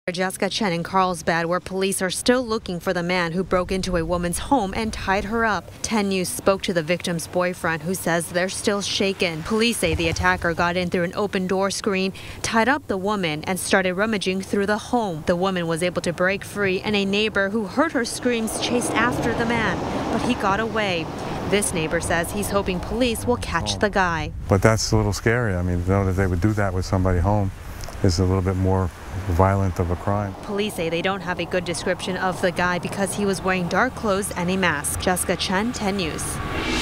Jessica Chen in Carlsbad, where police are still looking for the man who broke into a woman's home and tied her up. 10 News spoke to the victim's boyfriend, who says they're still shaken. Police say the attacker got in through an open door screen, tied up the woman, and started rummaging through the home. The woman was able to break free, and a neighbor who heard her screams chased after the man, but he got away. This neighbor says he's hoping police will catch the guy. But that's a little scary. I mean, to know that they would do that with somebody home is a little bit more violent of a crime. Police say they don't have a good description of the guy because he was wearing dark clothes and a mask. Jessica Chen, 10 News.